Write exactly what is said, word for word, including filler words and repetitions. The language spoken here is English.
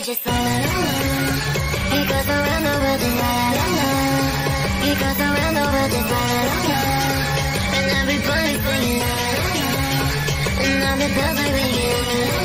just la la la la. It goes around the world and la la la la. It goes around the world and la la la la. And everybody's singing la la la la. And all the bells are ringing la la la la.